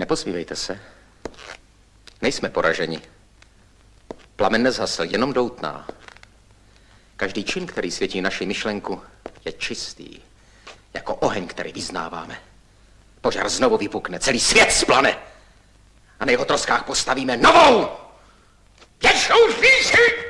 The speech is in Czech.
Neposmívejte se. Nejsme poraženi. Plamen nezhasl, jenom doutná. Každý čin, který světí naši myšlenku, je čistý. Jako oheň, který vyznáváme. Požár znovu vypukne, celý svět splane. A na jeho troskách postavíme novou, věčnou říši!